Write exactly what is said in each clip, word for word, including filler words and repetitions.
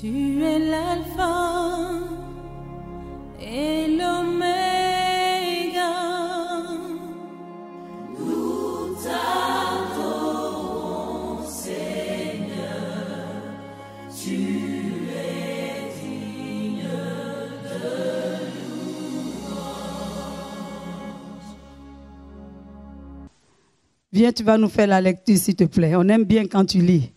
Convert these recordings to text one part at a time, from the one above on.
Tu es l'alpha et l'oméga. Nous t'adorons, Seigneur. Tu es digne de louange. Viens, tu vas nous faire la lecture, s'il te plaît. On aime bien quand tu lis.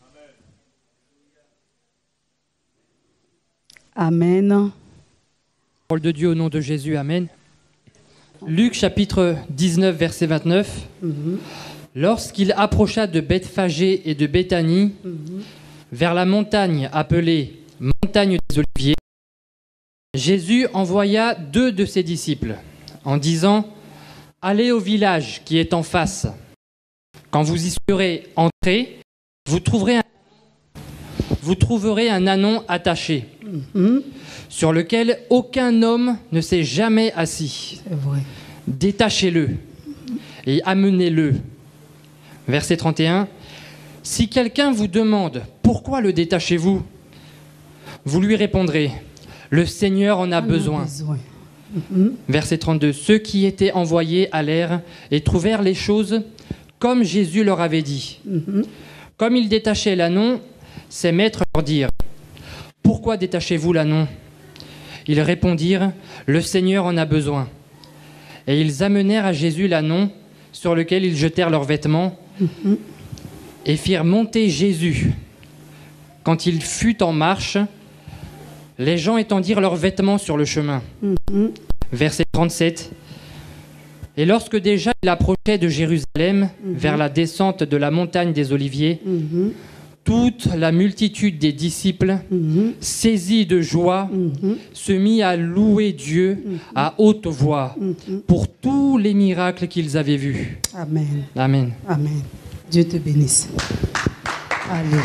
Amen. Parole de Dieu au nom de Jésus, Amen. Luc chapitre dix-neuf, verset vingt-neuf. Mm-hmm. Lorsqu'il approcha de Bethphagée et de Béthanie, mm-hmm. vers la montagne appelée montagne des Oliviers, Jésus envoya deux de ses disciples en disant « Allez au village qui est en face. Quand vous y serez entrés, vous trouverez un Vous trouverez un ânon attaché, mmh. sur lequel aucun homme ne s'est jamais assis. C'est vrai. Détachez-le et amenez-le. Verset trente et un. Si quelqu'un vous demande « Pourquoi le détachez-vous » vous lui répondrez « Le Seigneur en a On besoin. A besoin. Mmh. Verset trente-deux. Ceux qui étaient envoyés allèrent et trouvèrent les choses comme Jésus leur avait dit. Mmh. Comme ils détachaient l'ânon, ses maîtres leur dirent « Pourquoi détachez-vous l'ânon » Ils répondirent « Le Seigneur en a besoin. » Et ils amenèrent à Jésus l'ânon sur lequel ils jetèrent leurs vêtements mm-hmm. et firent monter Jésus. Quand il fut en marche, les gens étendirent leurs vêtements sur le chemin. Mm-hmm. Verset trente-sept. Et lorsque déjà il approchait de Jérusalem, mm-hmm. vers la descente de la montagne des Oliviers, mm-hmm. toute la multitude des disciples, mm-hmm. saisis de joie, mm-hmm. se mit à louer Dieu mm-hmm. à haute voix mm-hmm. pour tous les miracles qu'ils avaient vus. Amen. Amen. Amen. Dieu te bénisse. Alléluia.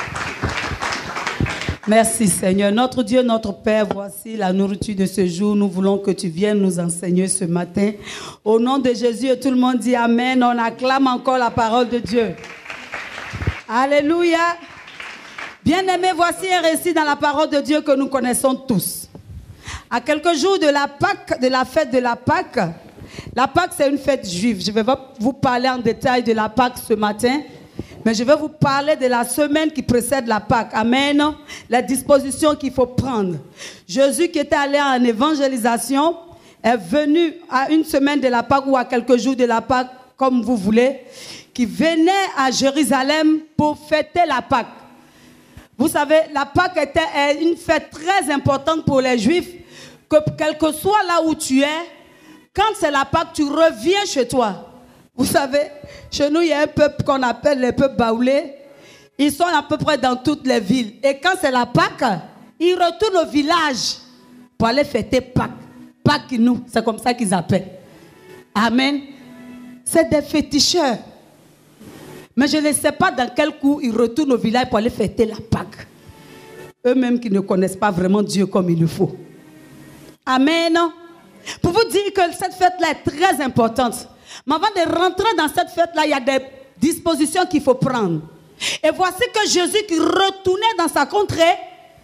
Merci Seigneur. Notre Dieu, notre Père, voici la nourriture de ce jour. Nous voulons que tu viennes nous enseigner ce matin. Au nom de Jésus, et tout le monde dit Amen. On acclame encore la parole de Dieu. Alléluia. Bien-aimés, voici un récit dans la parole de Dieu que nous connaissons tous. À quelques jours de la Pâque, de la fête de la Pâque, la Pâque c'est une fête juive. Je ne vais pas vous parler en détail de la Pâque ce matin, mais je vais vous parler de la semaine qui précède la Pâque. Amen. Les dispositions qu'il faut prendre. Jésus qui était allé en évangélisation est venu à une semaine de la Pâque ou à quelques jours de la Pâque, comme vous voulez, qui venait à Jérusalem pour fêter la Pâque. Vous savez, la Pâque était une fête très importante pour les Juifs, que quel que soit là où tu es, quand c'est la Pâque, tu reviens chez toi. Vous savez, chez nous, il y a un peuple qu'on appelle les peuples baoulés. Ils sont à peu près dans toutes les villes. Et quand c'est la Pâque, ils retournent au village pour aller fêter Pâque. Pâque nous, c'est comme ça qu'ils appellent. Amen. C'est des féticheurs. Mais je ne sais pas dans quel coup ils retournent au village pour aller fêter la Pâque. Eux-mêmes qui ne connaissent pas vraiment Dieu comme il le faut. Amen. Pour vous dire que cette fête-là est très importante. Mais avant de rentrer dans cette fête-là, il y a des dispositions qu'il faut prendre. Et voici que Jésus qui retournait dans sa contrée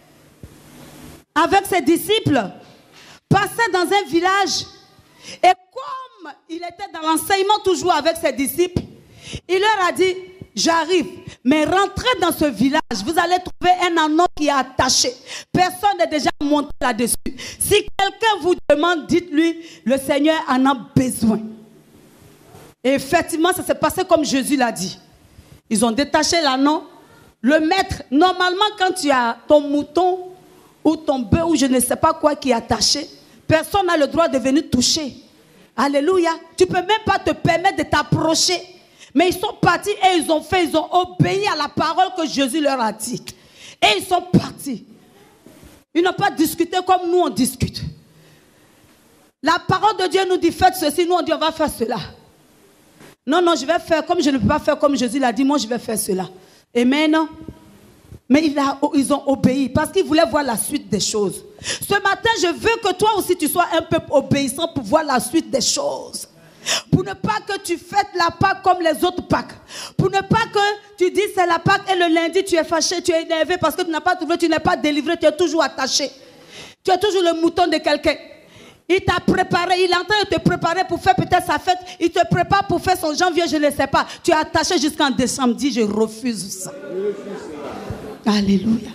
avec ses disciples, passait dans un village. Et comme il était dans l'enseignement toujours avec ses disciples, il leur a dit, j'arrive, mais rentrez dans ce village, vous allez trouver un ânon qui est attaché. Personne n'est déjà monté là-dessus. Si quelqu'un vous demande, dites-lui, le Seigneur en a besoin. Et effectivement, ça s'est passé comme Jésus l'a dit. Ils ont détaché l'ânon. Le maître, normalement, quand tu as ton mouton ou ton bœuf ou je ne sais pas quoi qui est attaché, personne n'a le droit de venir toucher. Alléluia. Tu ne peux même pas te permettre de t'approcher. Mais ils sont partis et ils ont fait, ils ont obéi à la parole que Jésus leur a dit. Et ils sont partis. Ils n'ont pas discuté comme nous on discute. La parole de Dieu nous dit faites ceci, nous on dit on va faire cela. Non, non, je vais faire comme je ne peux pas faire comme Jésus l'a dit, moi je vais faire cela. Amen. Mais il a, ils ont obéi parce qu'ils voulaient voir la suite des choses. Ce matin, je veux que toi aussi tu sois un peu obéissant pour voir la suite des choses. Pour ne pas que tu fêtes la Pâque comme les autres Pâques. Pour ne pas que tu dises c'est la Pâque et le lundi tu es fâché, tu es énervé parce que tu n'as pas trouvé, tu n'es pas délivré, tu es toujours attaché. Tu es toujours le mouton de quelqu'un. Il t'a préparé, il est en train de te préparer pour faire peut-être sa fête. Il te prépare pour faire son janvier, je ne sais pas. Tu es attaché jusqu'en décembre. Dis, je refuse ça. Alléluia.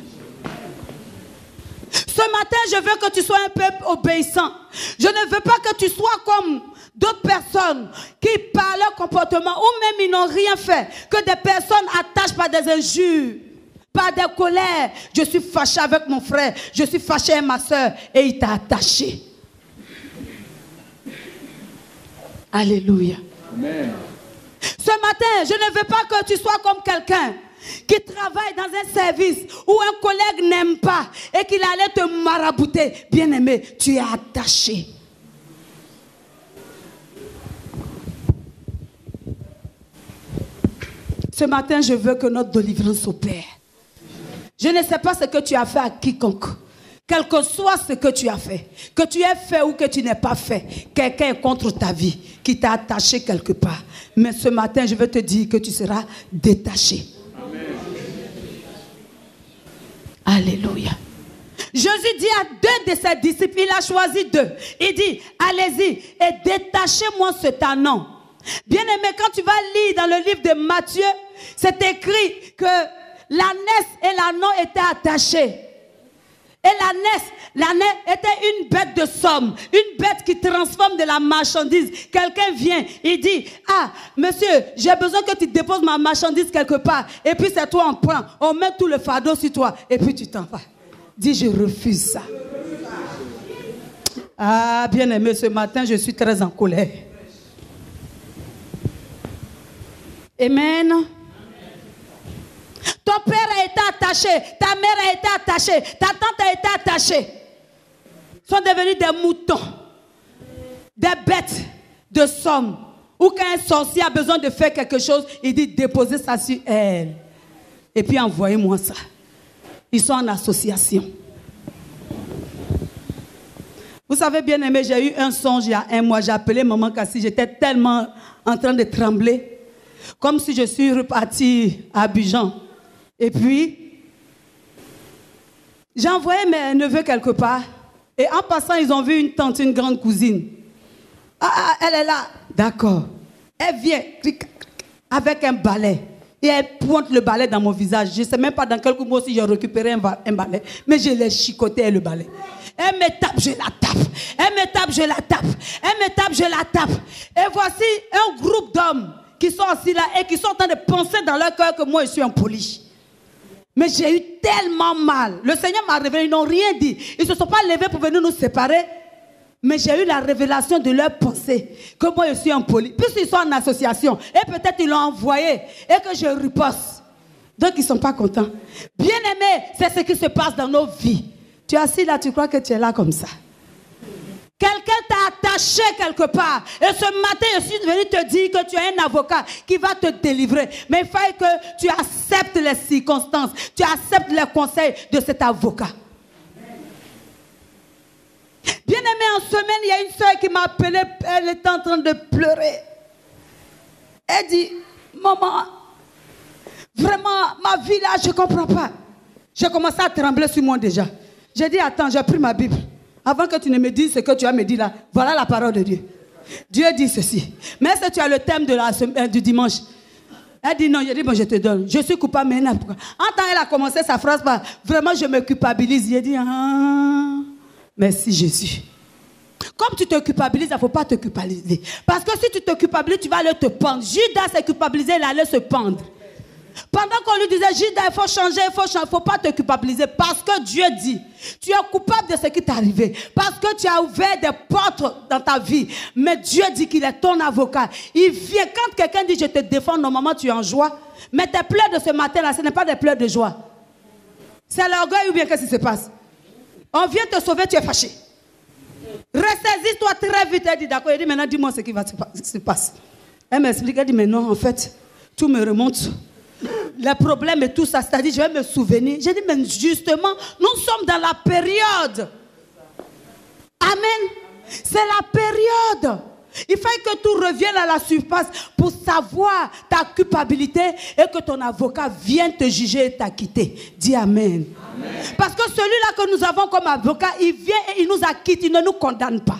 Ce matin, je veux que tu sois un peuple obéissant. Je ne veux pas que tu sois comme d'autres personnes qui, par leur comportement, ou même ils n'ont rien fait, que des personnes attachent par des injures, par des colères. Je suis fâché avec mon frère, je suis fâché avec ma soeur, et il t'a attaché. Alléluia. Amen. Ce matin, je ne veux pas que tu sois comme quelqu'un qui travaille dans un service où un collègue n'aime pas et qu'il allait te marabouter. Bien-aimé, tu es attaché. Ce matin, je veux que notre délivrance opère. Je ne sais pas ce que tu as fait à quiconque. Quel que soit ce que tu as fait, que tu aies fait ou que tu n'aies pas fait, quelqu'un est contre ta vie, qui t'a attaché quelque part. Mais ce matin, je veux te dire que tu seras détaché. Amen. Alléluia. Jésus dit à deux de ses disciples, il a choisi deux. Il dit, allez-y et détachez-moi ce tannant. Bien-aimé, quand tu vas lire dans le livre de Matthieu, c'est écrit que l'ânesse et l'ânon étaient attachés. Et l'ânesse, l'ânesse était une bête de somme, une bête qui transforme de la marchandise. Quelqu'un vient, il dit, ah, monsieur, j'ai besoin que tu déposes ma marchandise quelque part. Et puis c'est toi, on prend, on met tout le fardeau sur toi. Et puis tu t'en vas. Dis, je refuse ça. Ah, bien aimé, ce matin, je suis très en colère. Amen. Ton père a été attaché, ta mère a été attachée, ta tante a été attachée. Ils sont devenus des moutons, des bêtes de somme. Ou quand un sorcier a besoin de faire quelque chose, il dit déposez ça sur elle. Et puis envoyez-moi ça. Ils sont en association. Vous savez, bien aimé, j'ai eu un songe il y a un mois. J'ai appelé maman Cassie. J'étais tellement en train de trembler. Comme si je suis repartie à Abidjan. Et puis, j'ai envoyé mes neveux quelque part. Et en passant, ils ont vu une tante, une grande cousine. Ah, ah elle est là. D'accord. Elle vient avec un balai. Et elle pointe le balai dans mon visage. Je ne sais même pas dans quelques mois si j'ai récupéré un, un balai. Mais je l'ai chicoté, le balai. Elle me tape, je la tape. Elle me tape, je la tape. Elle me tape, je la tape. Et voici un groupe d'hommes qui sont assis là et qui sont en train de penser dans leur cœur que moi, je suis impoli. Mais j'ai eu tellement mal. Le Seigneur m'a révélé, ils n'ont rien dit. Ils ne se sont pas levés pour venir nous séparer. Mais j'ai eu la révélation de leur pensée. Que moi, je suis impoli. Puisqu'ils sont en association. Et peut-être ils l'ont envoyé. Et que je riposte. Donc, ils ne sont pas contents. Bien aimé, c'est ce qui se passe dans nos vies. Tu es assis là, tu crois que tu es là comme ça. Quelqu'un t'a attaché quelque part. Et ce matin, je suis venu te dire que tu as un avocat qui va te délivrer. Mais il faut que tu acceptes les circonstances. Tu acceptes les conseils de cet avocat. Bien aimé, en semaine, il y a une soeur qui m'a appelé. Elle était en train de pleurer. Elle dit, maman, vraiment, ma vie là, je ne comprends pas. J'ai commencé à trembler sur moi déjà. J'ai dit, attends, j'ai pris ma Bible. Avant que tu ne me dises ce que tu as me dit là, voilà la parole de Dieu. Dieu dit ceci. Mais est-ce que tu as le thème de la, euh, du dimanche? Elle dit non, je dis bon, je te donne. Je suis coupable, mais elle pourquoi? En temps, elle a commencé sa phrase par vraiment, je me culpabilise. J'ai dit ah, merci Jésus. Comme tu te culpabilises, il ne faut pas te culpabiliser. Parce que si tu te culpabilises, tu vas aller te pendre. Judas s'est culpabilisé, il allait se pendre. Pendant qu'on lui disait, Judas, il faut changer, il faut changer, il ne faut pas te culpabiliser. Parce que Dieu dit, tu es coupable de ce qui t'est arrivé. Parce que tu as ouvert des portes dans ta vie. Mais Dieu dit qu'il est ton avocat. Il vient, quand quelqu'un dit, je te défends, normalement tu es en joie. Mais tes pleurs de ce matin-là, ce n'est pas des pleurs de joie. C'est l'orgueil ou bien qu'est-ce qui se passe? On vient te sauver, tu es fâché. Ressaisis-toi très vite. Elle dit, d'accord, elle dit, maintenant dis-moi ce qui va se passer. Elle m'explique, elle dit, mais non, en fait, tout me remonte. Les problèmes et tout ça, c'est-à-dire je vais me souvenir. J'ai dit, mais justement, nous sommes dans la période. Amen. C'est la période Il faut que tout revienne à la surface pour savoir ta culpabilité et que ton avocat vienne te juger et t'acquitter. Dis amen. Amen. Parce que celui-là que nous avons comme avocat, il vient et il nous acquitte, il ne nous condamne pas.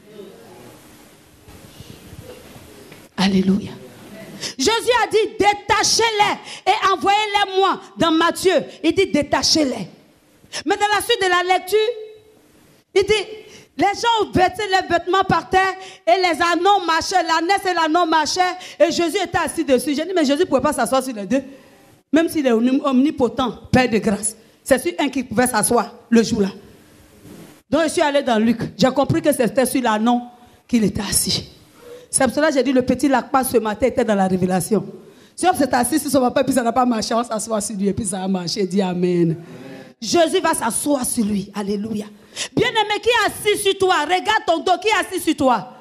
Alléluia. Jésus a dit détachez-les et envoyez-les moi dans Matthieu. Il dit détachez-les. Mais dans la suite de la lecture, il dit les gens versaient les vêtements par terre et les anneaux marchaient, l'ânesse et l'anneau marchaient et Jésus était assis dessus. J'ai dit mais Jésus ne pouvait pas s'asseoir sur les deux. Même s'il est omnipotent, Père de grâce. C'est sur un qui pouvait s'asseoir le jour-là. Donc je suis allé dans Luc. J'ai compris que c'était sur l'anneau qu'il était assis. C'est pour cela que j'ai dit le petit Lacpas ce matin était dans la révélation. Si on s'est assis sur son papa et puis ça n'a pas marché, on s'assoit sur lui et puis ça a marché. Dis amen. Jésus va s'asseoir sur lui. Alléluia. Bien-aimé, qui est assis sur toi? Regarde ton dos, qui est assis sur toi?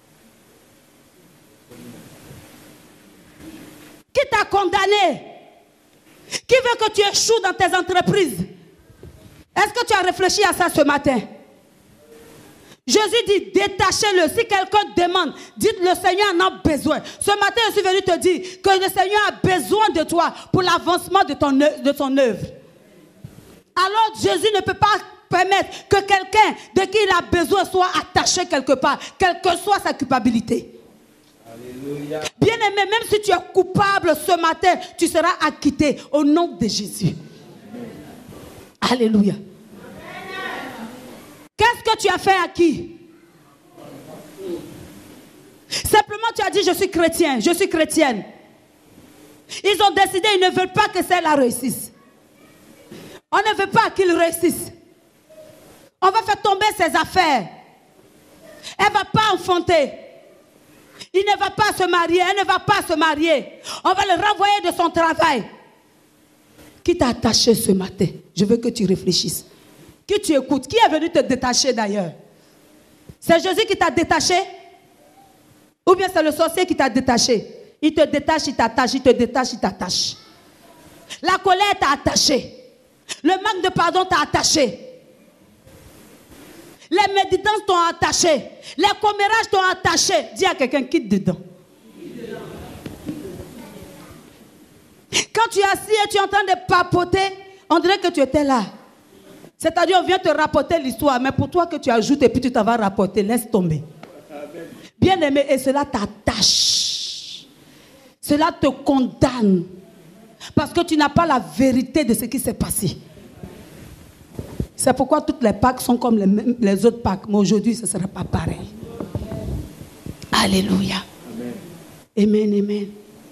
Qui t'a condamné? Qui veut que tu échoues dans tes entreprises? Est-ce que tu as réfléchi à ça ce matin? Jésus dit, détachez-le. Si quelqu'un demande, dites le Seigneur en a besoin. Ce matin, je suis venu te dire que le Seigneur a besoin de toi pour l'avancement de, ton, de son œuvre. Alors Jésus ne peut pas permettre que quelqu'un de qui il a besoin soit attaché quelque part, quelle que soit sa culpabilité. Alléluia. Bien-aimé, même si tu es coupable ce matin, tu seras acquitté au nom de Jésus. Amen. Alléluia. Qu'est-ce que tu as fait à qui? Simplement tu as dit je suis chrétien, je suis chrétienne. Ils ont décidé, ils ne veulent pas que celle-là réussisse. On ne veut pas qu'il réussisse. On va faire tomber ses affaires. Elle ne va pas enfanter. Il ne va pas se marier, elle ne va pas se marier. On va le renvoyer de son travail. Qui t'a attaché ce matin? Je veux que tu réfléchisses. Qui tu écoutes? Qui est venu te détacher d'ailleurs? C'est Jésus qui t'a détaché? Ou bien c'est le sorcier qui t'a détaché? Il te détache, il t'attache, il te détache, il t'attache. La colère t'a attaché. Le manque de pardon t'a attaché. Les méditances t'ont attaché. Les commérages t'ont attaché. Dis à quelqu'un, quitte dedans. Quand tu es assis et tu es en train de papoter, on dirait que tu étais là. C'est-à-dire, on vient te rapporter l'histoire, mais pour toi que tu ajoutes et puis tu t'en vas rapporter, laisse tomber. Bien-aimé, et cela t'attache. Cela te condamne. Parce que tu n'as pas la vérité de ce qui s'est passé. C'est pourquoi toutes les Pâques sont comme les, les autres Pâques. Mais aujourd'hui, ce ne sera pas pareil. Alléluia. Amen, amen. amen.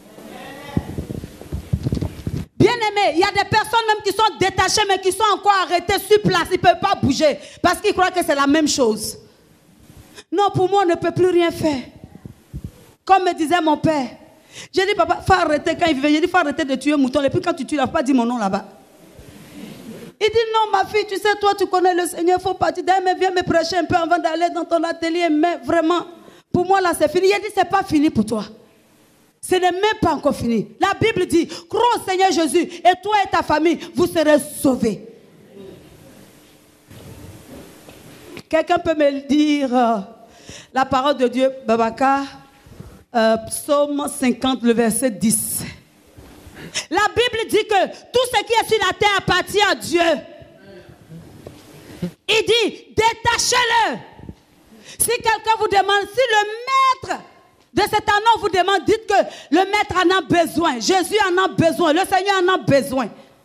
Bien-aimés, il y a des personnes même qui sont détachées, mais qui sont encore arrêtées sur place. Ils ne peuvent pas bouger. Parce qu'ils croient que c'est la même chose. Non, pour moi, on ne peut plus rien faire. Comme me disait mon père. J'ai dit, papa, il faut arrêter quand il vivait. J'ai dit, il faut arrêter de tuer mouton. Et puis quand tu tues, il ne faut pas dire mon nom là-bas. Il dit, non, ma fille, tu sais, toi, tu connais le Seigneur, il faut partir d'ailleurs, mais viens me prêcher un peu avant d'aller dans ton atelier. Mais vraiment, pour moi, là, c'est fini. Il a dit, c'est pas fini pour toi. Ce n'est même pas encore fini. La Bible dit, crois au Seigneur Jésus, et toi et ta famille, vous serez sauvés. Quelqu'un peut me dire euh, la parole de Dieu, Babaka, euh, Psaume cinquante, le verset dix. La Bible dit que tout ce qui est sur la terre appartient à Dieu. Il dit, détachez-le. Si quelqu'un vous demande, si le maître de cet anneau vous demande, dites que le maître en a besoin. Jésus en a besoin. Le Seigneur en a besoin.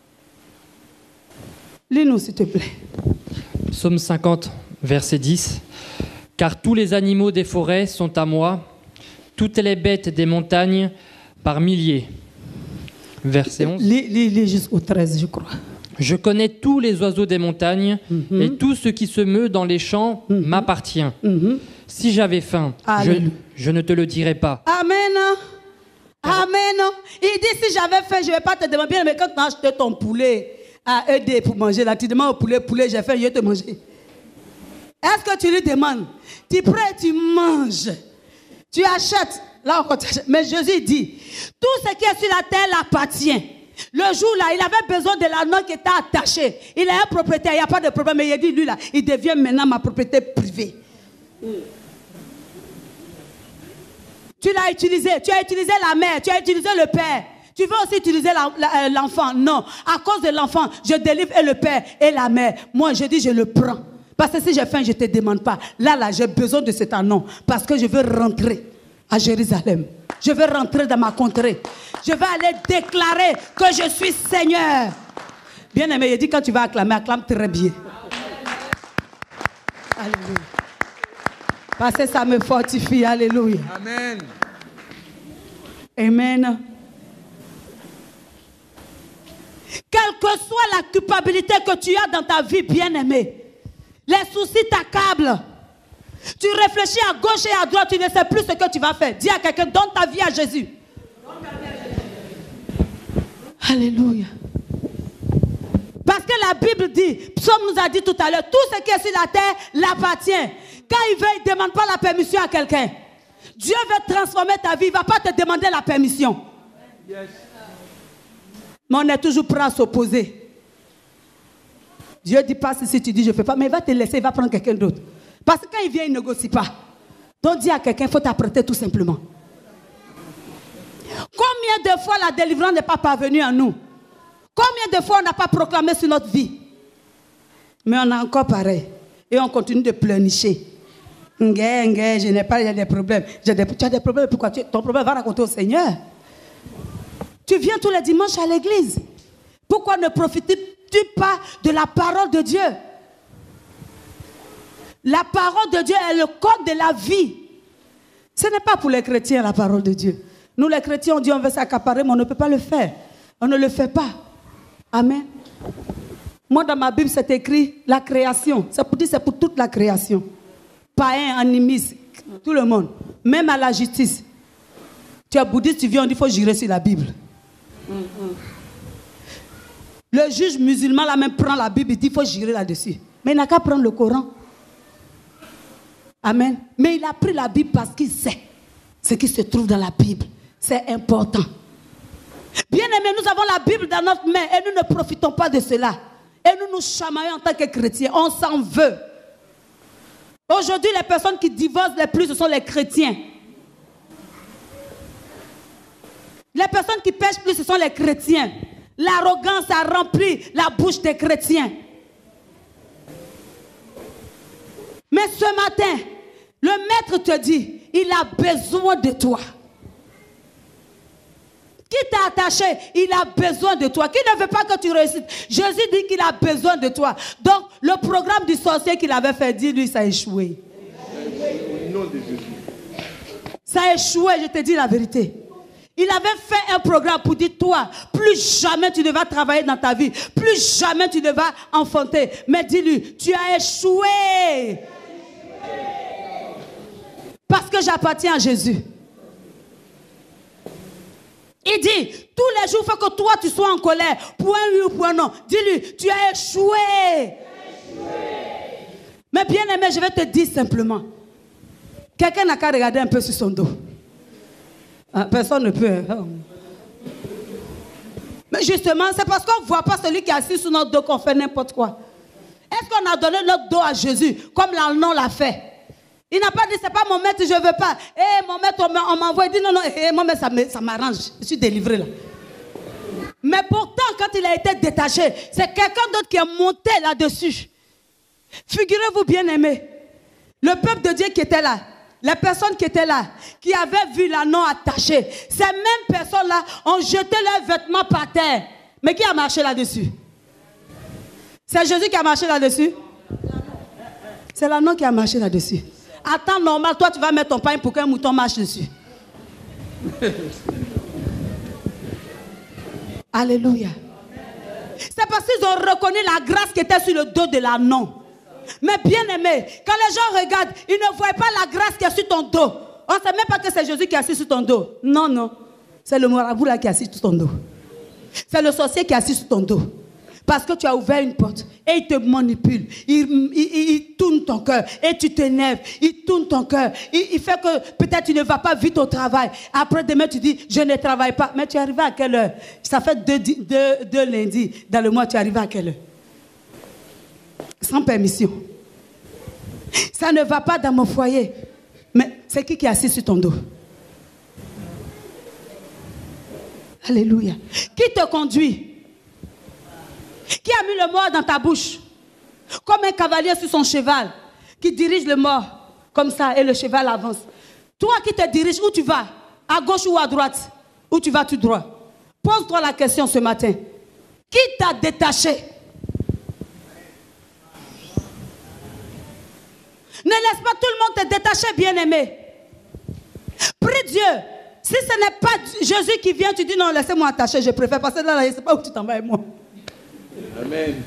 Lis-nous, s'il te plaît. Psaume cinquante, verset dix. Car tous les animaux des forêts sont à moi, toutes les bêtes des montagnes par milliers. Verset onze. Lis, lis, lis jusqu'au treize, je crois. Je connais tous les oiseaux des montagnes, mm-hmm. et tout ce qui se meut dans les champs mm-hmm. m'appartient. Mm-hmm. Si j'avais faim, je, je ne te le dirais pas. Amen. Amen. Il dit, si j'avais faim, je ne vais pas te demander. Mais quand tu as acheté ton poulet à aider pour manger, là, tu demandes au poulet, poulet, j'ai faim, je vais te manger. Est-ce que tu lui demandes? Tu prends, tu manges. Tu achètes. Là encore, tu achètes. Mais Jésus dit, tout ce qui est sur la terre l'appartient. Le jour-là, il avait besoin de l'anneau qui était attaché. Il a un propriétaire, il n'y a pas de problème. Mais il a dit, lui, là, il devient maintenant ma propriété privée. Tu l'as utilisé. Tu as utilisé la mère. Tu as utilisé le père. Tu veux aussi utiliser l'enfant? Non. À cause de l'enfant, je délivre et le père et la mère. Moi, je dis, je le prends. Parce que si j'ai faim, je ne te demande pas. Là, là, j'ai besoin de cet anon. Parce que je veux rentrer à Jérusalem. Je veux rentrer dans ma contrée. Je veux aller déclarer que je suis Seigneur. Bien aimé, il dit quand tu vas acclamer, acclame très bien. Alléluia. Parce que ça me fortifie. Alléluia. Amen. Amen. Quelle que soit la culpabilité que tu as dans ta vie, bien-aimé, les soucis t'accablent. Tu réfléchis à gauche et à droite, tu ne sais plus ce que tu vas faire. Dis à quelqu'un, donne ta vie à Jésus. Alléluia. Parce que la Bible dit, Psaume nous a dit tout à l'heure, tout ce qui est sur la terre l'appartient. Quand il veut, il ne demande pas la permission à quelqu'un. Dieu veut transformer ta vie, il ne va pas te demander la permission. Yes. Mais on est toujours prêt à s'opposer. Dieu dit pas si tu dis je ne fais pas, mais il va te laisser, il va prendre quelqu'un d'autre. Parce que quand il vient, il ne négocie pas. Donc dis à quelqu'un, il faut t'apprêter tout simplement. Combien de fois la délivrance n'est pas parvenue à nous? Combien de fois on n'a pas proclamé sur notre vie? Mais on a encore pareil. Et on continue de pleurnicher. Ngue, ngue, je n'ai pas, il y a des problèmes. Des, tu as des problèmes, pourquoi tu, ton problème va raconter au Seigneur. Tu viens tous les dimanches à l'église. Pourquoi ne profites-tu pas de la parole de Dieu? La parole de Dieu est le code de la vie. Ce n'est pas pour les chrétiens la parole de Dieu. Nous les chrétiens, on dit on veut s'accaparer, mais on ne peut pas le faire. On ne le fait pas. Amen. Moi, dans ma Bible, c'est écrit la création. C'est pour dire c'est pour toute la création. Païens, animistes, tout le monde. Même à la justice. Tu es bouddhiste, tu viens, on dit qu'il faut jurer sur la Bible. Mm-hmm. Le juge musulman, là même, prend la Bible et dit qu'il faut jurer là-dessus. Mais il n'a qu'à prendre le Coran. Amen. Mais il a pris la Bible parce qu'il sait ce qui se trouve dans la Bible. C'est important. Bien aimé, nous avons la Bible dans notre main et nous ne profitons pas de cela. Et nous nous chamaillons en tant que chrétiens. On s'en veut. Aujourd'hui, les personnes qui divorcent les plus, ce sont les chrétiens. Les personnes qui pêchent plus, ce sont les chrétiens. L'arrogance a rempli la bouche des chrétiens. Mais ce matin, le maître te dit, il a besoin de toi. Qui t'a attaché, il a besoin de toi. Qui ne veut pas que tu réussisses? Jésus dit qu'il a besoin de toi. Donc, le programme du sorcier qu'il avait fait, dis-lui, ça a échoué. Ça a échoué, je te dis la vérité. Il avait fait un programme pour dire, toi, plus jamais tu ne vas travailler dans ta vie. Plus jamais tu ne vas enfanter. Mais dis-lui, tu as échoué. Parce que j'appartiens à Jésus. Il dit, tous les jours, il faut que toi, tu sois en colère. Point oui ou point non. Dis-lui, tu as échoué. échoué. Mais bien aimé, je vais te dire simplement. Quelqu'un n'a qu'à regarder un peu sur son dos. Personne ne peut. Mais justement, c'est parce qu'on ne voit pas celui qui est assis sur notre dos qu'on fait n'importe quoi. Est-ce qu'on a donné notre dos à Jésus comme l'Alnon l'a fait? Il n'a pas dit, c'est pas mon maître, je ne veux pas. Eh, hey, mon maître, on m'envoie. Il dit, non, non, hey, mon maître, ça m'arrange. Je suis délivré là. Mais pourtant, quand il a été détaché, c'est quelqu'un d'autre qui est monté là-dessus. Figurez-vous bien aimé, le peuple de Dieu qui était là, les personnes qui étaient là, qui avaient vu l'anneau attaché, ces mêmes personnes-là ont jeté leurs vêtements par terre. Mais qui a marché là-dessus? C'est Jésus qui a marché là-dessus? C'est l'anneau qui a marché là-dessus. À temps normal, toi tu vas mettre ton pain pour qu'un mouton marche dessus. Alléluia. C'est parce qu'ils ont reconnu la grâce qui était sur le dos de l'anneau. Mais bien aimé, quand les gens regardent, ils ne voient pas la grâce qui est sur ton dos. On ne sait même pas que c'est Jésus qui est assis sur ton dos. Non, non. C'est le marabout là qui est assis sur ton dos. C'est le sorcier qui est assis sur ton dos. Parce que tu as ouvert une porte et il te manipule. Il, il, il, il tourne ton cœur et tu t'énerves. Il tourne ton cœur. Il, il fait que peut-être tu ne vas pas vite au travail. Après demain tu dis je ne travaille pas. Mais tu es arrivé à quelle heure? Ça fait deux, deux, deux lundis dans le mois. Tu es arrivé à quelle heure? Sans permission. Ça ne va pas dans mon foyer. Mais c'est qui qui est assis sur ton dos? Alléluia. Qui te conduit? Qui a mis le mort dans ta bouche? Comme un cavalier sur son cheval qui dirige le mort comme ça et le cheval avance. Toi qui te diriges, où tu vas? À gauche ou à droite? Où tu vas tout droit? Pose-toi la question ce matin. Qui t'a détaché? Ne laisse pas tout le monde te détacher, bien-aimé. Prie Dieu. Si ce n'est pas Jésus qui vient, tu dis non, laissez-moi attacher, je préfère passer là, je ne sais pas où tu t'en vas avec moi. Amen.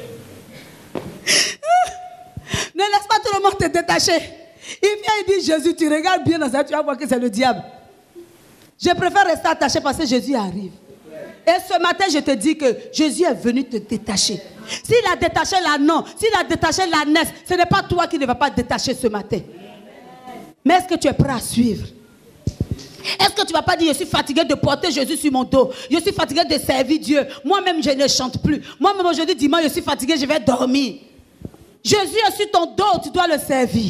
Ne laisse pas tout le monde te détacher. Il vient et dit Jésus, tu regardes bien dans ça, tu vas voir que c'est le diable. Je préfère rester attaché parce que Jésus arrive. Et ce matin, je te dis que Jésus est venu te détacher. S'il a détaché l'ânon, s'il a détaché l'ânesse, ce n'est pas toi qui ne vas pas détacher ce matin. Mais est-ce que tu es prêt à suivre? Est-ce que tu ne vas pas dire je suis fatigué de porter Jésus sur mon dos? Je suis fatigué de servir Dieu. Moi-même, je ne chante plus. Moi-même, aujourd'hui, dimanche, je suis fatigué, je vais dormir. Jésus est sur ton dos, tu dois le servir.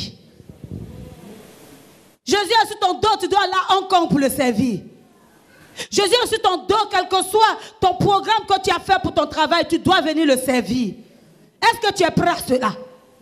Jésus est sur ton dos, tu dois aller encore pour le servir. Jésus est sur ton dos, quel que soit ton programme que tu as fait pour ton travail, tu dois venir le servir. Est-ce que tu es prêt à cela?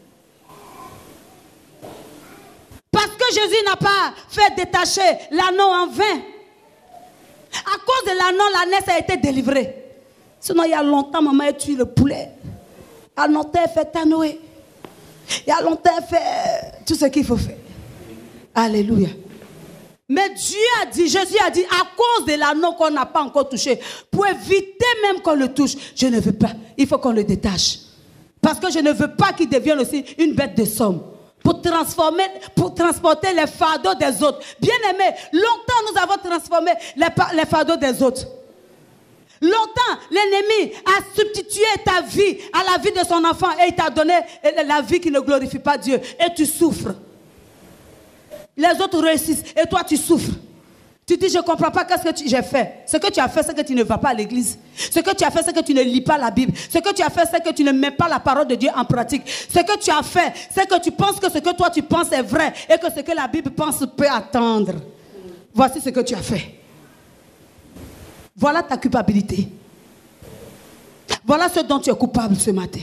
Parce que Jésus n'a pas fait détacher l'ânon en vain. À cause de l'ânon, l'ânesse a été délivrée. Sinon, il y a longtemps, maman a tué le poulet. Il y a longtemps, elle fait tanoué. Il y a longtemps, elle fait tout ce qu'il faut faire. Alléluia. Mais Dieu a dit, Jésus a dit, à cause de l'anneau qu'on n'a pas encore touché, pour éviter même qu'on le touche, je ne veux pas. Il faut qu'on le détache. Parce que je ne veux pas qu'il devienne aussi une bête de somme. Pour transformer, pour transporter les fardeaux des autres. Bien aimé, longtemps nous avons transformé les, les fardeaux des autres. Longtemps, l'ennemi a substitué ta vie à la vie de son enfant et il t'a donné la vie qui ne glorifie pas Dieu. Et tu souffres. Les autres réussissent et toi tu souffres. Tu dis je ne comprends pas qu'est-ce que j'ai fait. Ce que tu as fait c'est que tu ne vas pas à l'église. Ce que tu as fait c'est que tu ne lis pas la Bible. Ce que tu as fait c'est que tu ne mets pas la parole de Dieu en pratique. Ce que tu as fait c'est que tu penses que ce que toi tu penses est vrai et que ce que la Bible pense peut attendre. Voici ce que tu as fait. Voilà ta culpabilité. Voilà ce dont tu es coupable ce matin.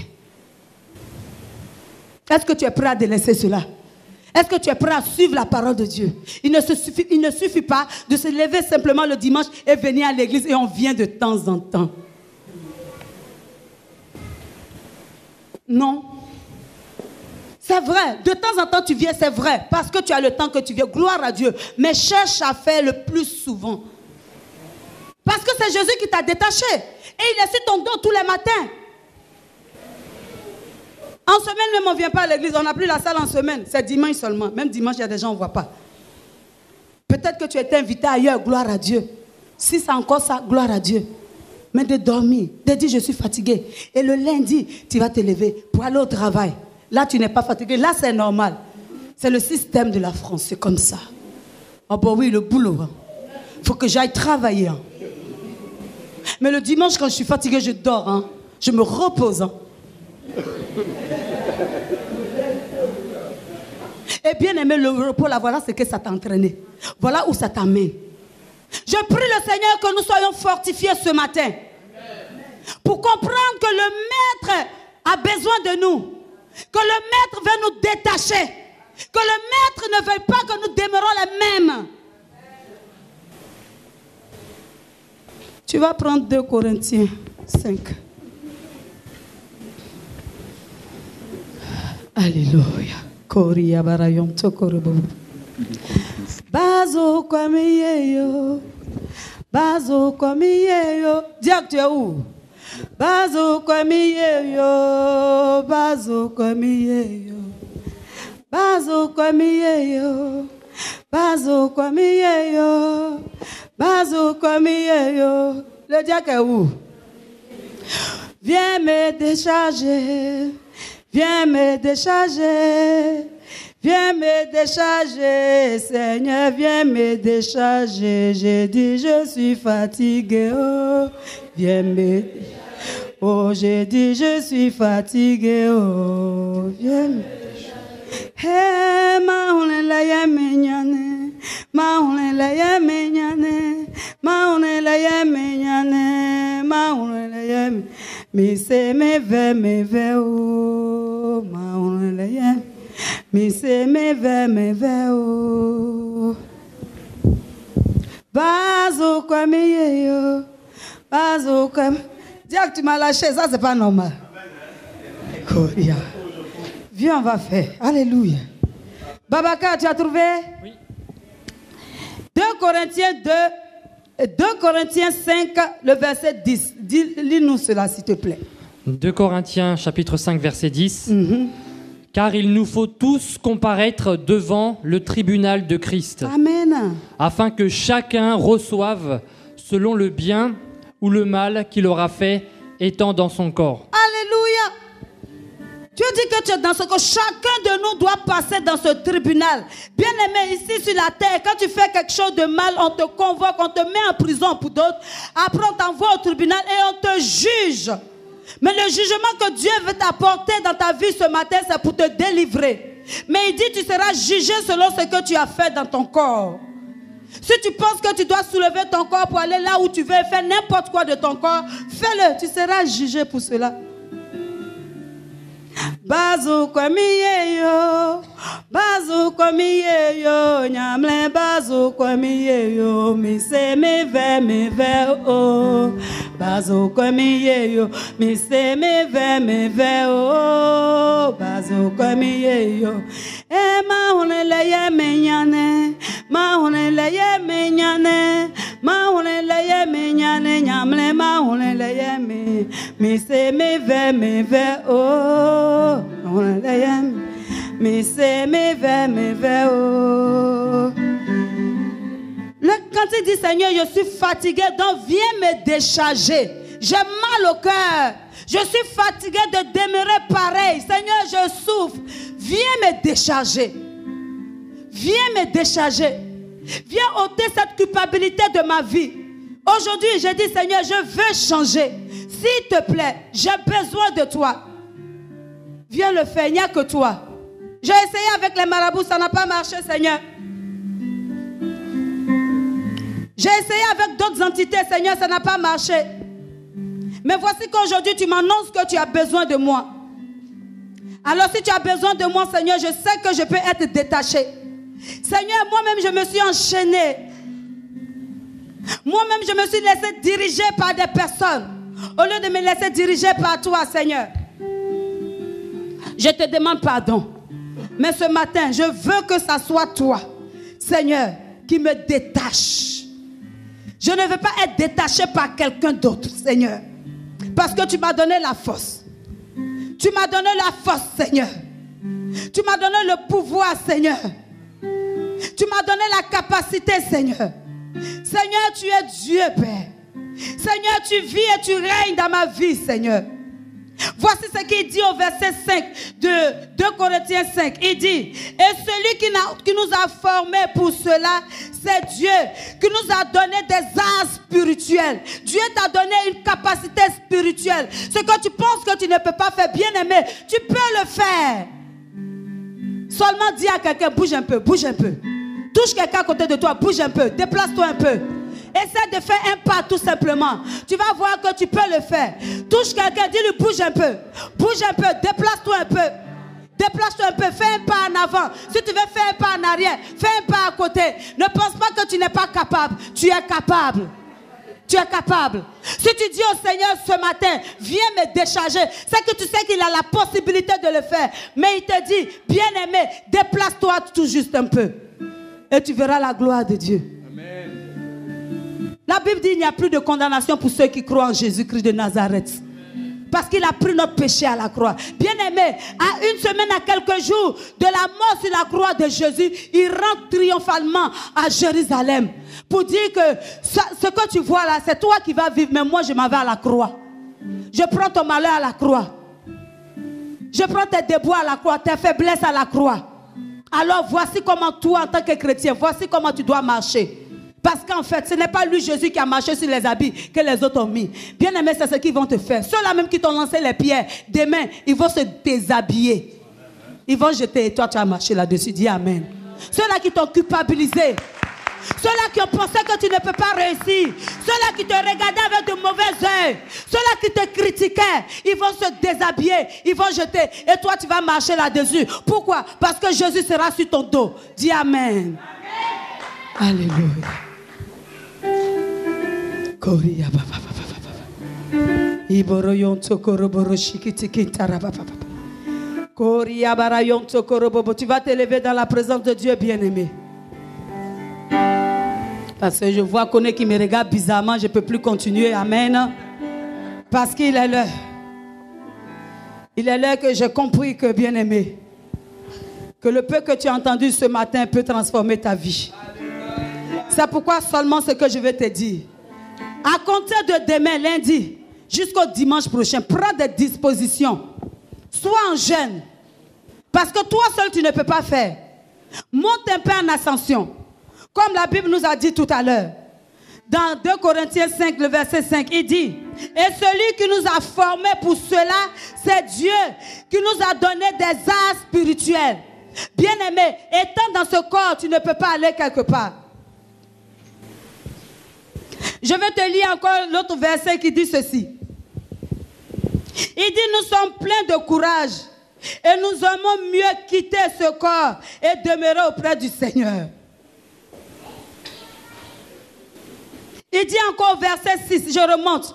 Est-ce que tu es prêt à délaisser cela? Est-ce que tu es prêt à suivre la parole de Dieu? Il ne, suffit, il ne suffit pas de se lever simplement le dimanche et venir à l'église et on vient de temps en temps. Non. C'est vrai, de temps en temps tu viens, c'est vrai, parce que tu as le temps que tu viens, gloire à Dieu. Mais cherche à faire le plus souvent. Parce que c'est Jésus qui t'a détaché. Et il est sur ton dos tous les matins. En semaine même, on ne vient pas à l'église. On n'a plus la salle en semaine. C'est dimanche seulement. Même dimanche, il y a des gens, on ne voit pas. Peut-être que tu es invité ailleurs, gloire à Dieu. Si c'est encore ça, gloire à Dieu. Mais de dormir, de dire je suis fatigué. Et le lundi, tu vas te lever pour aller au travail. Là, tu n'es pas fatigué. Là, c'est normal. C'est le système de la France. C'est comme ça. Oh bon oui, le boulot. Il hein. faut que j'aille travailler. Hein. Mais le dimanche, quand je suis fatigué, je dors. Hein. Je me repose. Hein. Et bien aimé, le repos là, voilà ce que ça t'a entraîné. Voilà où ça t'amène. Je prie le Seigneur que nous soyons fortifiés ce matin. Pour comprendre que le Maître a besoin de nous. Que le Maître veut nous détacher. Que le Maître ne veut pas que nous demeurons les mêmes. Tu vas prendre deux Corinthiens cinq. Alléluia. Koria barayom tokorobo. Bazo kwamiyeyo. Bazo kwamiyeyo. Dis que tu es où? Bazo kwamiyeyo. Bazo kwamiyeyo. Bazo kwamiyeyo. Bazo kwamiyeyo. Bazo kwamiyeyo. Le diable est où? Viens me décharger. Viens me décharger, viens me décharger, Seigneur, viens me décharger. J'ai dit, je suis fatigué, oh, viens me oh, j'ai dit, je suis fatigué, oh, viens me Hey, ma on la ya menyane, maunele ye menyane, maunele ye menyane, maunele ye mi se me ve me ve o, maunele ye mi se me ve me ve o. Bazo comme yo, bazo comme. Dis que tu m'as lâché, ça c'est pas normal. Koria. Viens, on va faire. Alléluia. Babaka, tu as trouvé? Oui. deux Corinthiens deux, deux Corinthiens cinq, le verset dix. Dis, lis-nous cela, s'il te plaît. deux Corinthiens, chapitre cinq, verset dix. Mm-hmm. Car il nous faut tous comparaître devant le tribunal de Christ, Amen. afin que chacun reçoive selon le bien ou le mal qu'il aura fait étant dans son corps. Alléluia. Dieu dit que tu es dans ce corps. Chacun de nous doit passer dans ce tribunal. Bien aimé, ici sur la terre, quand tu fais quelque chose de mal, on te convoque, on te met en prison pour d'autres. Après, on t'envoie au tribunal et on te juge. Mais le jugement que Dieu veut t'apporter dans ta vie ce matin, c'est pour te délivrer. Mais il dit, tu seras jugé selon ce que tu as fait dans ton corps. Si tu penses que tu dois soulever ton corps pour aller là où tu veux et faire n'importe quoi de ton corps, fais-le, tu seras jugé pour cela. Bazo komiye yo, bazo komiye yo, nyamle bazo komiye yo, mi se me ve me ve o, bazo komiye yo, mi se me ve me ve o, bazo komiye yo, e ma hunele ye menyane, ma hunele ye menyane, ma hunele ye menyane, nyamle ma hunele ye me, mi se me ve me ve o. Mais c'est mes vers, mes vers. Quand il dit Seigneur, je suis fatigué, donc viens me décharger. J'ai mal au cœur. Je suis fatigué de demeurer pareil. Seigneur, je souffre. Viens me décharger. Viens me décharger. Viens ôter cette culpabilité de ma vie. Aujourd'hui, j'ai dit Seigneur, je veux changer. S'il te plaît, j'ai besoin de toi. Viens le faire, il n'y a que toi. J'ai essayé avec les marabouts, ça n'a pas marché, Seigneur. J'ai essayé avec d'autres entités, Seigneur, ça n'a pas marché. Mais voici qu'aujourd'hui, tu m'annonces que tu as besoin de moi. Alors si tu as besoin de moi, Seigneur, je sais que je peux être détaché. Seigneur, moi-même, je me suis enchaîné. Moi-même, je me suis laissé diriger par des personnes. Au lieu de me laisser diriger par toi, Seigneur. Je te demande pardon. Mais ce matin, je veux que ça soit toi, Seigneur, qui me détache. Je ne veux pas être détaché par quelqu'un d'autre, Seigneur. Parce que tu m'as donné la force. Tu m'as donné la force, Seigneur. Tu m'as donné le pouvoir, Seigneur. Tu m'as donné la capacité, Seigneur. Seigneur, tu es Dieu, Père. Seigneur, tu vis et tu règnes dans ma vie, Seigneur. Voici ce qu'il dit au verset cinq de deux Corinthiens cinq. Il dit, et celui qui, qui nous a formés pour cela, c'est Dieu qui nous a donné des arts spirituels. Dieu t'a donné une capacité spirituelle. Ce que tu penses que tu ne peux pas faire, bien aimé, tu peux le faire. Seulement dis à quelqu'un, bouge un peu, bouge un peu. Touche quelqu'un à côté de toi, bouge un peu, déplace-toi un peu. Essaie de faire un pas tout simplement. Tu vas voir que tu peux le faire. Touche quelqu'un, dis-lui bouge un peu. Bouge un peu, déplace-toi un peu. Déplace-toi un peu, fais un pas en avant. Si tu veux faire un pas en arrière, fais un pas à côté. Ne pense pas que tu n'es pas capable. Tu es capable. Tu es capable. Si tu dis au Seigneur ce matin, viens me décharger, c'est que tu sais qu'il a la possibilité de le faire. Mais il te dit, bien-aimé, déplace-toi tout juste un peu. Et tu verras la gloire de Dieu. La Bible dit qu'il n'y a plus de condamnation pour ceux qui croient en Jésus-Christ de Nazareth. Parce qu'il a pris notre péché à la croix. Bien aimé, à une semaine, à quelques jours de la mort sur la croix de Jésus, il rentre triomphalement à Jérusalem. Pour dire que ce, ce que tu vois là, c'est toi qui vas vivre, mais moi je m'en vais à la croix. Je prends ton malheur à la croix. Je prends tes déboires à la croix, tes faiblesses à la croix. Alors voici comment toi en tant que chrétien, voici comment tu dois marcher. Parce qu'en fait, ce n'est pas lui Jésus qui a marché sur les habits que les autres ont mis. Bien aimé, c'est ce qu'ils vont te faire. Ceux-là même qui t'ont lancé les pierres, demain, ils vont se déshabiller. Ils vont jeter et toi tu as marché là-dessus. Dis amen. Ceux-là qui t'ont culpabilisé. Ceux-là qui ont pensé que tu ne peux pas réussir. Ceux-là qui te regardaient avec de mauvais yeux. Ceux-là qui te critiquaient. Ils vont se déshabiller. Ils vont jeter. Et toi, tu vas marcher là-dessus. Pourquoi? Parce que Jésus sera sur ton dos. Dis Amen. Amen. Alléluia. Koria baba baba baba. Iboroyon tokoroboro shikitiki taraba baba. Koria barayon tokorobobo. Tu vas t'élever dans la présence de Dieu, bien-aimé. Parce que je vois qu'on est qui me regarde bizarrement, je ne peux plus continuer. Amen. Parce qu'il est l'heure. Il est l'heure que j'ai compris que, bien-aimé, que le peu que tu as entendu ce matin peut transformer ta vie. C'est pourquoi seulement ce que je vais te dire. À compter de demain, lundi, jusqu'au dimanche prochain, prends des dispositions. Sois en jeûne. Parce que toi seul, tu ne peux pas faire. Monte un peu en ascension. Comme la Bible nous a dit tout à l'heure. Dans deux Corinthiens cinq, le verset cinq, il dit: et celui qui nous a formés pour cela, c'est Dieu qui nous a donné des arts spirituels. Bien-aimé, étant dans ce corps, tu ne peux pas aller quelque part. Je vais te lire encore l'autre verset qui dit ceci. Il dit: nous sommes pleins de courage et nous aimons mieux quitter ce corps et demeurer auprès du Seigneur. Il dit encore verset six, je remonte.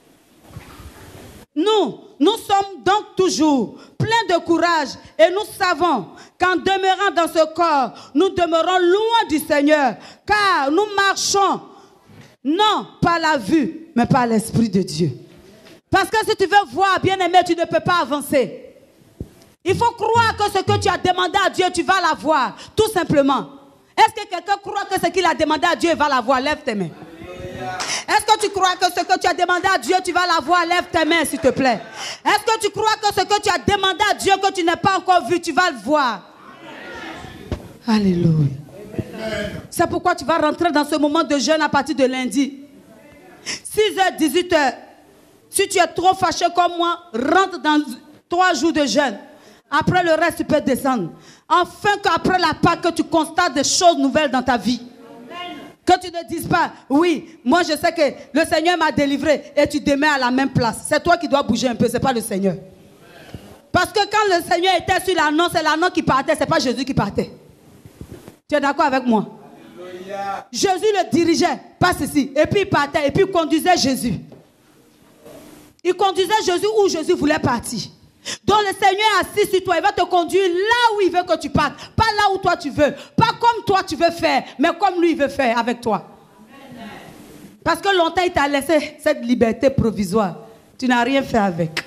Nous, nous sommes donc toujours pleins de courage et nous savons qu'en demeurant dans ce corps, nous demeurons loin du Seigneur, car nous marchons non par la vue, mais par l'Esprit de Dieu. Parce que si tu veux voir, bien-aimé, tu ne peux pas avancer. Il faut croire que ce que tu as demandé à Dieu, tu vas l'avoir, tout simplement. Est-ce que quelqu'un croit que ce qu'il a demandé à Dieu, il va l'avoir? Lève tes mains. Est-ce que tu crois que ce que tu as demandé à Dieu, tu vas l'avoir? Lève tes mains, s'il te plaît. Est-ce que tu crois que ce que tu as demandé à Dieu, que tu n'as pas encore vu, tu vas le voir? Alléluia. C'est pourquoi tu vas rentrer dans ce moment de jeûne à partir de lundi. six heures, dix-huit heures. Si tu es trop fâché comme moi, rentre dans trois jours de jeûne. Après le reste, tu peux descendre. Afin qu'après la Pâque, que tu constates des choses nouvelles dans ta vie. Que tu ne dises pas: oui, moi je sais que le Seigneur m'a délivré, et tu demeures à la même place. C'est toi qui dois bouger un peu, ce n'est pas le Seigneur. Parce que quand le Seigneur était sur l'anneau, c'est l'anneau qui partait, ce n'est pas Jésus qui partait. Tu es d'accord avec moi? Alléluia. Jésus le dirigeait, passe ici, et puis il partait, et puis il conduisait Jésus. Il conduisait Jésus où Jésus voulait partir. Donc le Seigneur est assis sur toi, il va te conduire là où il veut que tu partes. Pas là où toi tu veux, pas comme toi tu veux faire, mais comme lui il veut faire avec toi. Amen. Parce que longtemps il t'a laissé cette liberté provisoire. Tu n'as rien fait avec.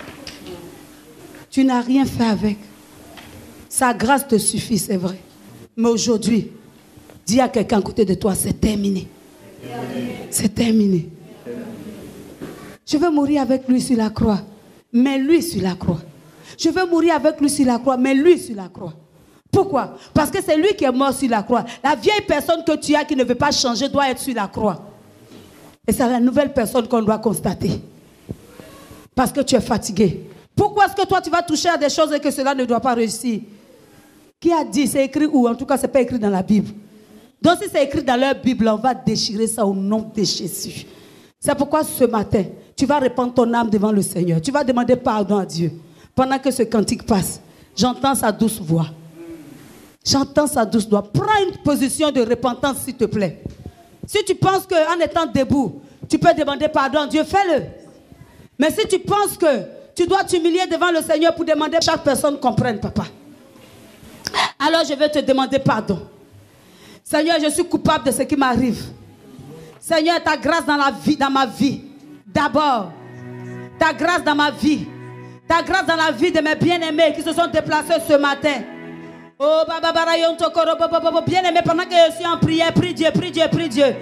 Tu n'as rien fait avec. Sa grâce te suffit, c'est vrai. Mais aujourd'hui, dis à quelqu'un à côté de toi: c'est terminé. C'est terminé. Je veux mourir avec lui sur la croix. Mais lui sur la croix. Je veux mourir avec lui sur la croix, mais lui sur la croix. Pourquoi? Parce que c'est lui qui est mort sur la croix. La vieille personne que tu as qui ne veut pas changer doit être sur la croix. Et c'est la nouvelle personne qu'on doit constater. Parce que tu es fatigué. Pourquoi est-ce que toi tu vas toucher à des choses et que cela ne doit pas réussir? Qui a dit? C'est écrit où? En tout cas, ce n'est pas écrit dans la Bible. Donc si c'est écrit dans leur Bible, on va déchirer ça au nom de Jésus. C'est pourquoi ce matin, tu vas répandre ton âme devant le Seigneur. Tu vas demander pardon à Dieu. Pendant que ce cantique passe, j'entends sa douce voix. J'entends sa douce voix. Prends une position de repentance, s'il te plaît. Si tu penses qu'en étant debout, tu peux demander pardon à Dieu, fais-le. Mais si tu penses que tu dois t'humilier devant le Seigneur pour demander que chaque personne comprenne, papa, alors je vais te demander pardon. Seigneur, je suis coupable de ce qui m'arrive. Seigneur, ta grâce dans la vie, dans ma vie. D'abord, ta grâce dans ma vie. Ta grâce dans la vie de mes bien-aimés qui se sont déplacés ce matin. Oh, bien-aimé, pendant que je suis en prière, prie Dieu, prie Dieu, prie Dieu.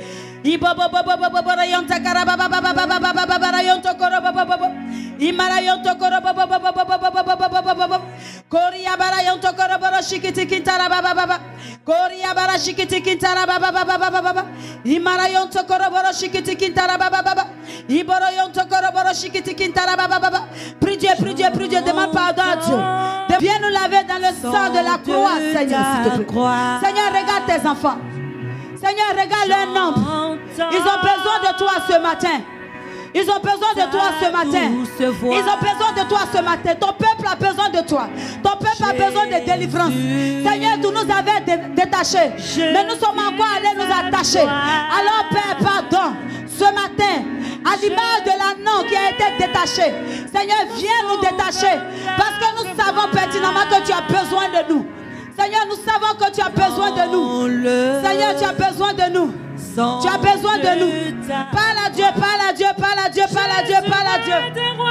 Prie Dieu, prie Dieu, prie Dieu, demande pardon à Dieu. Viens nous laver dans le puissance de la croix, Seigneur, s'il te plaît. croix. Seigneur, regarde tes enfants. Seigneur, regarde leur nombre. Ils ont besoin de toi ce matin. Ils ont besoin de toi ce matin. Ils ont besoin de toi ce matin. Ton peuple a besoin de toi. Ton peuple a besoin de délivrance. Seigneur, tu nous avais dé détachés. Mais nous sommes encore allés nous attacher. Alors, Père, pardon. Ce matin, à l'image de l'anneau qui a été détaché, Seigneur, viens nous détacher. Parce que nous savons pertinemment que tu as besoin de nous. Seigneur, nous savons que tu as besoin de nous. Seigneur, tu as besoin de nous. Tu as besoin de nous. Parle à Dieu, parle à Dieu, parle à Dieu, parle à Dieu, parle à Dieu.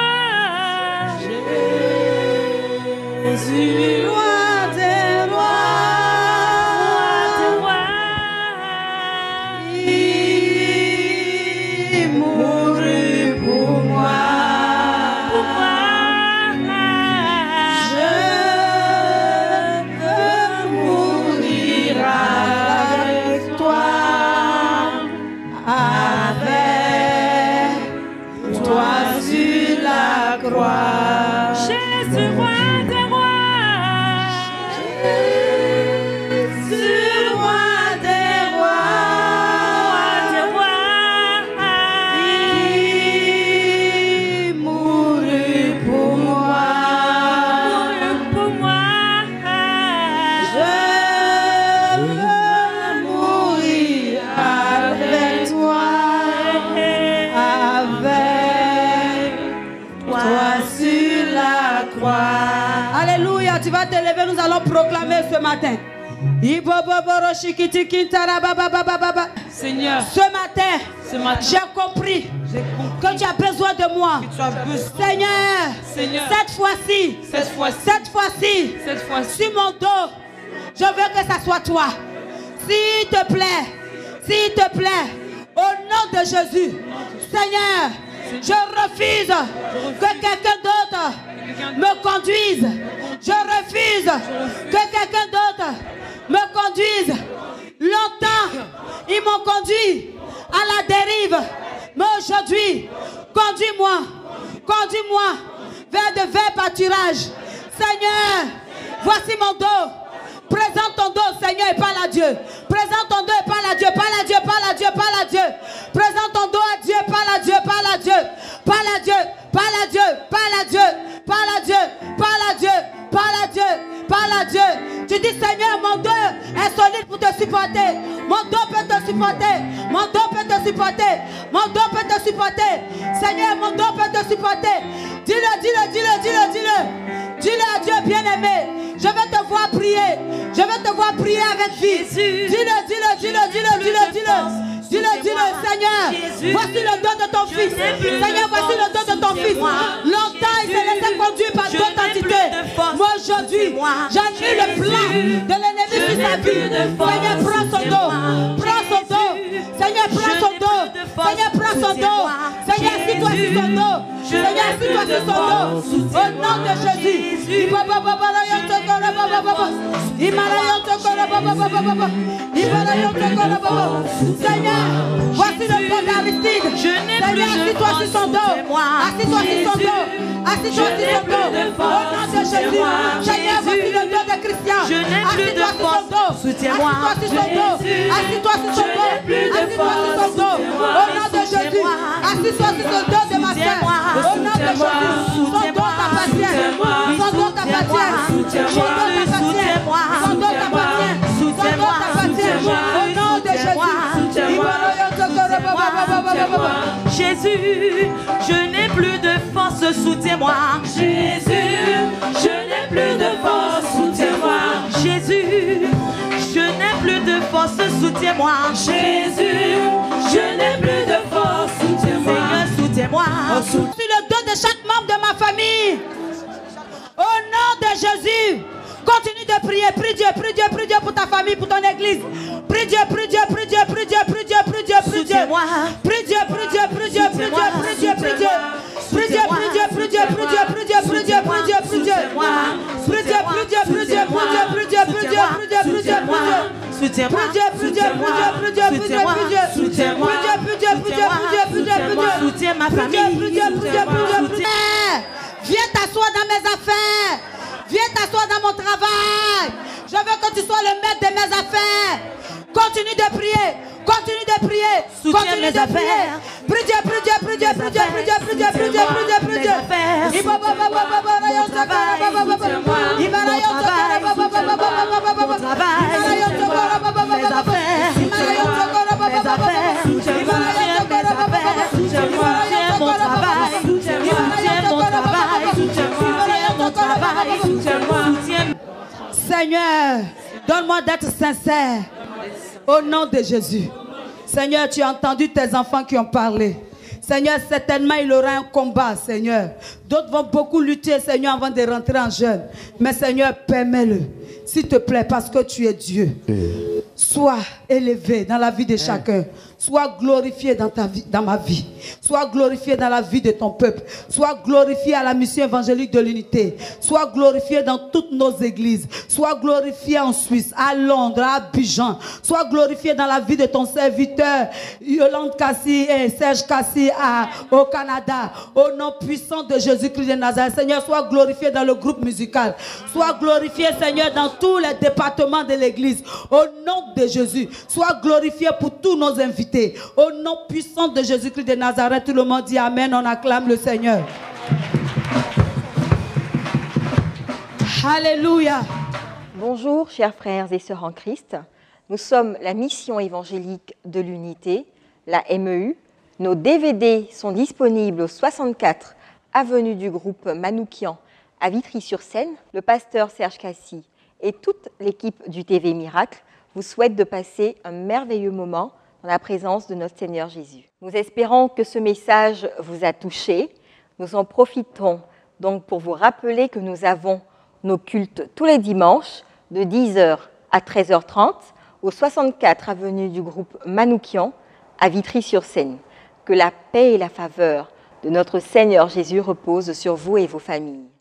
Jésus, roi des rois. Il mourut pour moi. Jésus, roi des rois. Jésus, roi des rois. Il mourut pour moi. Mourut pour moi. Je veux mourir avec toi. Alléluia, tu vas te lever, nous allons proclamer ce matin. Seigneur, ce matin, ce matin j'ai compris, compris que tu as besoin de moi. Besoin. Seigneur, Seigneur, cette fois-ci, cette fois-ci, cette fois-ci, cette fois sur mon dos, je veux que ça soit toi. S'il te plaît, s'il te plaît, au nom de Jésus, Seigneur, je refuse que quelqu'un d'autre me conduise. Je refuse que quelqu'un d'autre me conduise. Longtemps, ils m'ont conduit à la dérive. Mais aujourd'hui, conduis-moi, conduis-moi vers de verts pâturages. Seigneur, voici mon dos. Présente ton dos, Seigneur, et parle à Dieu. Présente ton dos et parle à Dieu. Parle à Dieu, parle à Dieu, parle à Dieu. Présente ton dos à Dieu, parle à Dieu, parle à Dieu. Parle à Dieu, parle à Dieu, parle à Dieu, parle à Dieu, parle à Dieu, parle à Dieu, parle à Dieu. Tu dis, Seigneur, mon dos est solide pour te supporter. Mon dos peut te supporter. Mon dos peut te supporter. Mon dos peut te supporter. Seigneur, mon dos peut te supporter. Dis-le, dis-le, dis-le, dis-le, dis-le. Dis-le à Dieu bien-aimé. Je vais te voir prier. Je vais te voir prier avec vie. Dis-le, dis-le, dis-le, dis-le, dis-le, dis-le. Dis-le, dis-le, Seigneur. Voici le don de ton fils. Seigneur, voici le don de ton fils. Longtemps, il s'est laissé conduire par d'autres entités. Moi, aujourd'hui, j'annule le plan de l'ennemi sur sa vie. Seigneur, prends son dos. Prends son dos. Seigneur, prends son dos. Seigneur, prends son dos. Seigneur, assis-toi sur son dos. Seigneur, assis-toi sur son dos. Au nom de Jésus. Seigneur, voici le don d'Aristide. Seigneur, assis-toi sur son dos. Assis-toi sur son dos. Assis-toi sur son dos. Au nom de Jésus. Seigneur, voici le don de Christian. Assis-toi sur son dos. Assis-toi sur son dos. Assis-toi sur son dos. Assis-toi sur son dos. Au nom de Jésus. Assis-toi sur son dos de ma soeur. Au nom de Jésus. Son dos t'appartient. Son dos t'appartient. Son dos t'appartient. Son dos t'appartient. Son dos t'appartient. Au nom de Jésus. Jésus, je n'ai plus de force, soutiens-moi. Jésus, je n'ai plus de force, soutiens-moi. Jésus, je n'ai plus de force, soutiens-moi. Jésus, je n'ai plus de force, soutiens-moi. Seigneur, soutiens-moi. Sur le dos de chaque membre de ma famille. Au nom de Jésus. Continue de prier, prie Dieu, prie Dieu, prie Dieu pour ta famille, pour ton église. Prie Dieu, prie Dieu, prie Dieu, prie Dieu, prie Dieu, prie Dieu, prie Dieu. Prie Dieu, prie Dieu, prie Dieu, prie Dieu, prie Dieu, prie Dieu. Prie Dieu, prie Dieu, prie Dieu, prie Dieu, prie Dieu, prie Dieu, prie Dieu, prie Dieu. Prie Dieu, prie Dieu, prie Dieu, prie Dieu, prie Dieu, prie Dieu, prie Dieu, prie Dieu, prie Dieu. Soutiens-moi, Prie Dieu, prie Dieu, prie Dieu, prie Dieu, prie Dieu, prie Dieu. soutiens-moi, Prie Dieu, prie Dieu, prie Dieu, prie Dieu, prie Dieu, prie Dieu. soutiens ma Prie Dieu, famille, prie Dieu, prie Dieu, prie Dieu, prie Dieu. Viens t'asseoir dans mes affaires. Viens t'asseoir dans mon travail. Je veux que tu sois le maître de mes affaires. Continue de prier. Continue de prier. Soutiens Continue mes de prier. affaires. Prie Dieu, prie Dieu, prie Dieu, prie Dieu, prie Dieu, prie Dieu, prie Dieu, prie Dieu, prie Dieu. Mon travail, mon travail, mes affaires, mes affaires, soutiens mon travail, soutiens mon travail, soutiens mon travail, soutiens. Seigneur, donne-moi d'être sincère. Au nom de Jésus. Seigneur, tu as entendu tes enfants qui ont parlé. Seigneur, certainement il aura un combat, Seigneur. D'autres vont beaucoup lutter, Seigneur, avant de rentrer en jeûne. Mais Seigneur, permets-le. S'il te plaît, parce que tu es Dieu. Sois élevé dans la vie de chacun. Sois glorifié dans, ta vie, dans ma vie. Sois glorifié dans la vie de ton peuple. Sois glorifié à la mission évangélique de l'unité. Sois glorifié dans toutes nos églises. Sois glorifié en Suisse, à Londres, à Abidjan. Sois glorifié dans la vie de ton serviteur Yolande Cassi et Serge Cassi à, au Canada. Au nom puissant de Jésus-Christ de Nazareth. Seigneur, sois glorifié dans le groupe musical. Sois glorifié, Seigneur, dans tous les départements de l'église. Au nom de Jésus. Sois glorifié pour tous nos invités. Au nom puissant de Jésus-Christ de Nazareth, tout le monde dit Amen, on acclame le Seigneur. Alléluia. Bonjour, chers frères et sœurs en Christ. Nous sommes la mission évangélique de l'unité, la M E U. Nos D V D sont disponibles au soixante-quatre avenue du groupe Manoukian à Vitry-sur-Seine. Le pasteur Serge Cassi et toute l'équipe du T V Miracle vous souhaitent de passer un merveilleux moment dans la présence de notre Seigneur Jésus. Nous espérons que ce message vous a touché. Nous en profitons donc pour vous rappeler que nous avons nos cultes tous les dimanches de dix heures à treize heures trente au soixante-quatre avenue du groupe Manoukian à Vitry-sur-Seine. Que la paix et la faveur de notre Seigneur Jésus reposent sur vous et vos familles.